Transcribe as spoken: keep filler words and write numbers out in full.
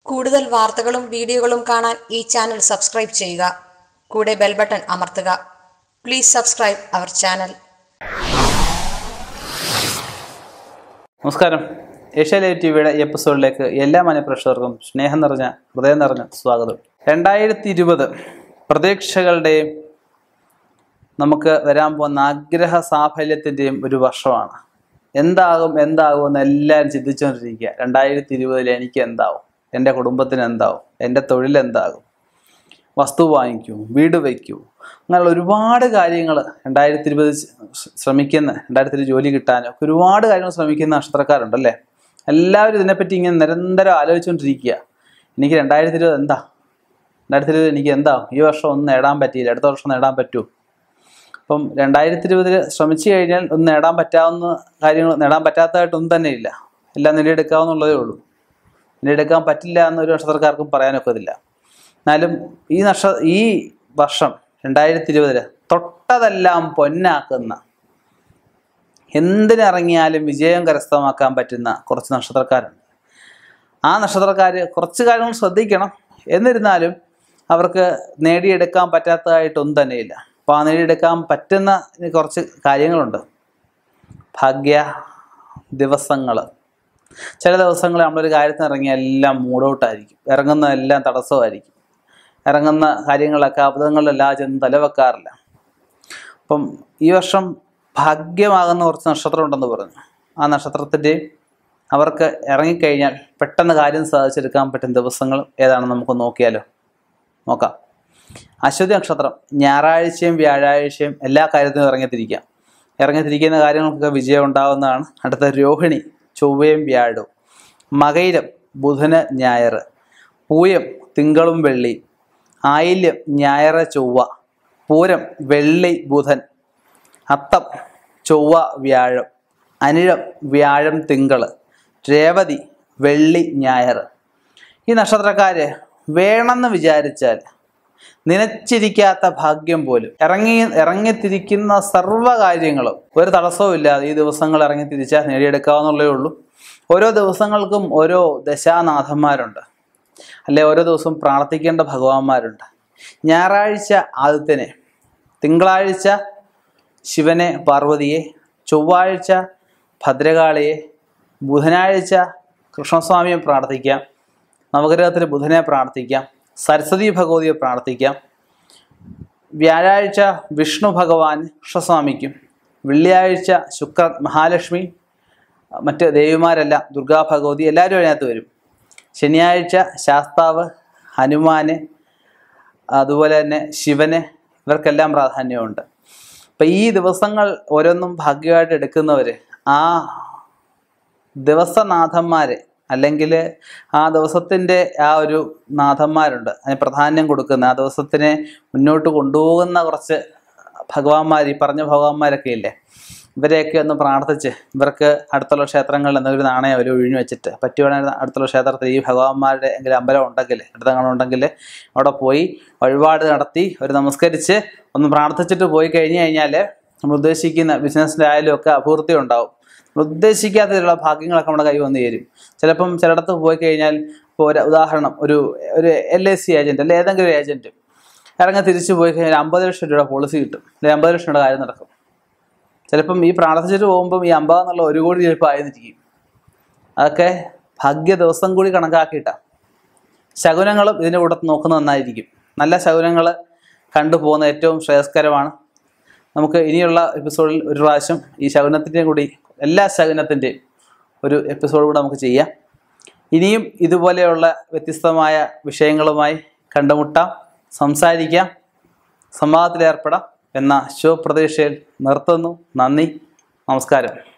കൂടുതൽ വാർത്തകളും വീഡിയോകളും കാണാൻ ഈ ചാനൽ സബ്സ്ക്രൈബ് ചെയ്യുക. കൂടെ ബെൽ ബട്ടൺ അമർത്തുക. Please subscribe our channel. നമസ്കാരം. ഏഷ്യാനെറ്റ് ടിവിയുടെ ഈ എപ്പിസോഡിലേക്ക് എല്ലാ മാന്യപ്രേക്ഷകർക്കും സ്നേഹം നിറഞ്ഞ ഹൃദയം നിറഞ്ഞ സ്വാഗതം. രണ്ടായിരത്തി ഇരുപത് പ്രതീക്ഷകളുടെയും നമുക്ക് വരാൻ പോകുന്ന ആഗ്രഹ സാഫല്യത്തിൻ്റെയും ഒരു വർഷമാണ്. എന്താകും എന്താകും എന്ന് എല്ലാവരും ചിന്തിച്ചുകൊണ്ടിരിക്കുക. രണ്ടായിരത്തി ഇരുപതിൽ എനിക്ക് എന്താവും, എൻ്റെ കുടുംബത്തിന് എന്താവും, എൻ്റെ തൊഴിലെന്താകും, വസ്തു വാങ്ങിക്കൂ, വീട് വയ്ക്കൂ, അങ്ങനെയുള്ള ഒരുപാട് കാര്യങ്ങൾ രണ്ടായിരത്തി ഇരുപത് ശ്രമിക്കുന്ന രണ്ടായിരത്തി ഇരുപത് ജോലി കിട്ടാനൊക്കെ ഒരുപാട് കാര്യങ്ങൾ ശ്രമിക്കുന്ന നക്ഷത്രക്കാരുണ്ടല്ലേ. എല്ലാവരും ഇതിനെപ്പറ്റി ഇങ്ങനെ നിരന്തരം ആലോചിച്ചുകൊണ്ടിരിക്കുക. എനിക്ക് രണ്ടായിരത്തി ഇരുപത് എന്താ രണ്ടായിരത്തി ഇരുപത് എനിക്ക് എന്താവും, ഈ വർഷം ഒന്നും നേടാൻ പറ്റിയില്ല, അടുത്ത വർഷം നേടാൻ പറ്റുമോ? അപ്പം രണ്ടായിരത്തി ഇരുപതിൽ ശ്രമിച്ചു കഴിഞ്ഞാൽ ഒന്നും നേടാൻ പറ്റാവുന്ന കാര്യങ്ങൾ നേടാൻ പറ്റാത്തതായിട്ടൊന്നും തന്നെ ഇല്ല. എല്ലാം നേടിയെടുക്കാവുന്നുള്ളതേ ഉള്ളൂ. നേടിയെടുക്കാൻ പറ്റില്ല എന്നൊരു നക്ഷത്രക്കാർക്കും പറയാനൊക്കത്തില്ല. എന്നാലും ഈ നക്ഷ ഈ വർഷം രണ്ടായിരത്തി ഇരുപതില് തൊട്ടതെല്ലാം പൊന്നാക്കുന്ന, എന്തിനിറങ്ങിയാലും വിജയം കരസ്ഥമാക്കാൻ പറ്റുന്ന കുറച്ച് നക്ഷത്രക്കാരുണ്ട്. ആ നക്ഷത്രക്കാർ കുറച്ച് കാര്യങ്ങൾ ശ്രദ്ധിക്കണം. എന്നിരുന്നാലും അവർക്ക് നേടിയെടുക്കാൻ പറ്റാത്തതായിട്ടൊന്നും തന്നെയില്ല. അപ്പോൾ ആ നേടിയെടുക്കാൻ പറ്റുന്ന കുറച്ച് കാര്യങ്ങളുണ്ട്. ഭാഗ്യ ദിവസങ്ങൾ. ചില ദിവസങ്ങൾ നമ്മളൊരു കാര്യത്തിന് ഇറങ്ങിയാൽ എല്ലാം മൂഡൗട്ടായിരിക്കും, ഇറങ്ങുന്നതെല്ലാം തടസ്സമായിരിക്കും, ഇറങ്ങുന്ന കാര്യങ്ങളൊക്കെ അബദ്ധങ്ങളിലെല്ലാം ചെന്ന് തലവെക്കാറില്ല. അപ്പം ഈ വർഷം ഭാഗ്യമാകുന്ന കുറച്ച് നക്ഷത്രം ഉണ്ടെന്ന് പറഞ്ഞു. ആ നക്ഷത്രത്തിൻ്റെയും അവർക്ക് ഇറങ്ങിക്കഴിഞ്ഞാൽ പെട്ടെന്ന് കാര്യം സാധിച്ചെടുക്കാൻ പറ്റുന്ന ദിവസങ്ങൾ ഏതാണെന്ന് നമുക്ക് നോക്കിയാലോ? നോക്കാം. അശ്വതി നക്ഷത്രം ഞായറാഴ്ചയും വ്യാഴാഴ്ചയും എല്ലാ കാര്യത്തിനും ഇറങ്ങിത്തിരിക്കാം. ഇറങ്ങിത്തിരിക്കുന്ന കാര്യങ്ങൾക്കൊക്കെ വിജയം ഉണ്ടാകുന്നതാണ്. അടുത്ത രോഹിണി ചൊവ്വയും വ്യാഴവും, മകയിരം ബുധന് ഞായർ, പൂയം തിങ്കളും വെള്ളി, ആയില്യം ഞായർ ചൊവ്വ, പൂരം വെള്ളി ബുധൻ, അത്തം ചൊവ്വ വ്യാഴം, അനിഴം വ്യാഴം തിങ്കൾ, രേവതി വെള്ളി ഞായർ. ഈ നക്ഷത്രക്കാര് വേണമെന്ന് വിചാരിച്ചാൽ നനച്ചിരിക്കാത്ത ഭാഗ്യം പോലും ഇറങ്ങി ഇറങ്ങിത്തിരിക്കുന്ന സർവ്വകാര്യങ്ങളും ഒരു തടസ്സവും ഇല്ലാതെ ഈ ദിവസങ്ങൾ ഇറങ്ങിത്തിരിച്ചാൽ നേടിയെടുക്കാവുന്നുള്ളേ ഉള്ളൂ. ഓരോ ദിവസങ്ങൾക്കും ഓരോ ദശാനാഥന്മാരുണ്ട്, അല്ലെ ഓരോ ദിവസവും പ്രാർത്ഥിക്കേണ്ട ഭഗവാന്മാരുണ്ട്. ഞായറാഴ്ച ആദിത്യനെ, തിങ്കളാഴ്ച ശിവനെ പാർവതിയെ, ചൊവ്വാഴ്ച ഭദ്രകാളിയെ, ബുധനാഴ്ച കൃഷ്ണസ്വാമിയെ പ്രാർത്ഥിക്കാം, നവഗ്രഹത്തിന് ബുധനെ പ്രാർത്ഥിക്കാം, സരസ്വതി ഭഗവതിയെ പ്രാർത്ഥിക്കാം, വ്യാഴാഴ്ച വിഷ്ണു ഭഗവാൻ കൃഷ്ണസ്വാമിക്കും, വെള്ളിയാഴ്ച ശുക്ര മഹാലക്ഷ്മി, മറ്റ് ദേവിമാരെല്ലാം ദുർഗാ ഭഗവതി എല്ലാവരും അതിനകത്ത് വരും. ശനിയാഴ്ച ശാസ്താവ്, ഹനുമാന്, അതുപോലെ തന്നെ ശിവന്, ഇവർക്കെല്ലാം പ്രാധാന്യമുണ്ട്. അപ്പം ഈ ദിവസങ്ങൾ ഓരോന്നും ഭാഗ്യമായിട്ട് എടുക്കുന്നവർ ആ ദിവസനാഥന്മാരെ അല്ലെങ്കിൽ ആ ദിവസത്തിൻ്റെ ആ ഒരു നാഥന്മാരുണ്ട്, അതിന് പ്രാധാന്യം കൊടുക്കുന്ന, ആ ദിവസത്തിനെ മുന്നോട്ട് കൊണ്ടുപോകുന്ന കുറച്ച് ഭഗവാന്മാർ, ഈ പറഞ്ഞ ഭഗവാന്മാരൊക്കെ ഇല്ലേ, ഇവരെയൊക്കെ ഒന്ന് പ്രാർത്ഥിച്ച് ഇവർക്ക് അടുത്തുള്ള ക്ഷേത്രങ്ങളിൽ എന്തെങ്കിലും നാണയം ഒരു ഒഴിഞ്ഞു വെച്ചിട്ട് പറ്റുവാണെങ്കിൽ അടുത്തുള്ള ക്ഷേത്രത്തിൽ ഈ ഭഗവാന്മാരുടെ എങ്കിലും അമ്പലം ഉണ്ടെങ്കിൽ അടുത്തങ്ങളുണ്ടെങ്കിൽ അവിടെ പോയി വഴിപാട് നടത്തി ഒരു നമസ്കരിച്ച് ഒന്ന് പ്രാർത്ഥിച്ചിട്ട് പോയി കഴിഞ്ഞ് കഴിഞ്ഞാൽ നമ്മൾ ഉദ്ദേശിക്കുന്ന ബിസിനസ്സിൻ്റെ ആയാലും ഒക്കെ അഭിവൃദ്ധി ഉണ്ടാവും. നമ്മൾ ഉദ്ദേശിക്കാത്തതിലുള്ള ഭാഗ്യങ്ങളൊക്കെ നമ്മുടെ കൈ വന്നു ചേരും. ചിലപ്പം ചിലയിടത്ത് പോയി കഴിഞ്ഞാൽ ഇപ്പോൾ ഒരു ഉദാഹരണം, ഒരു ഒരു എൽ ഐ സി ഏജൻറ്റ് അല്ലെങ്കിൽ ഏതെങ്കിലും ഒരു ഏജൻറ്റ് ഇറങ്ങി തിരിച്ചു പോയി കഴിഞ്ഞാൽ അമ്പത് ലക്ഷം രൂപയുടെ പോളിസി കിട്ടും, അല്ലെങ്കിൽ അമ്പത് ലക്ഷം രൂപയുടെ കാര്യം നടക്കും. ചിലപ്പം ഈ പ്രാർത്ഥിച്ചിട്ട് പോകുമ്പം ഈ അമ്പത് എന്നുള്ള ഒരു കോടി ചിലപ്പോൾ ആയിരിക്കും. അതൊക്കെ ഭാഗ്യ ദിവസം കൂടി കണക്കാക്കിയിട്ടാണ്. ശകുനങ്ങളും ഇതിൻ്റെ കൂടെ നോക്കുന്നത് നന്നായിരിക്കും. നല്ല ശകുനങ്ങൾ കണ്ടുപോകുന്നത് ഏറ്റവും ശ്രേയസ്കരമാണ്. നമുക്ക് ഇനിയുള്ള എപ്പിസോഡിൽ ഒരു പ്രാവശ്യം ഈ ശകുനത്തിൻ്റെയും കൂടി എല്ലാ ശകുനത്തിൻ്റെയും ഒരു എപ്പിസോഡ് കൂടെ നമുക്ക് ചെയ്യാം. ഇനിയും ഇതുപോലെയുള്ള വ്യത്യസ്തമായ വിഷയങ്ങളുമായി കണ്ടുമുട്ടാം, സംസാരിക്കാം, സംവാദത്തിലേർപ്പെടാം എന്ന ശുഭപ്രതീക്ഷയിൽ നിർത്തുന്നു. നന്ദി, നമസ്കാരം.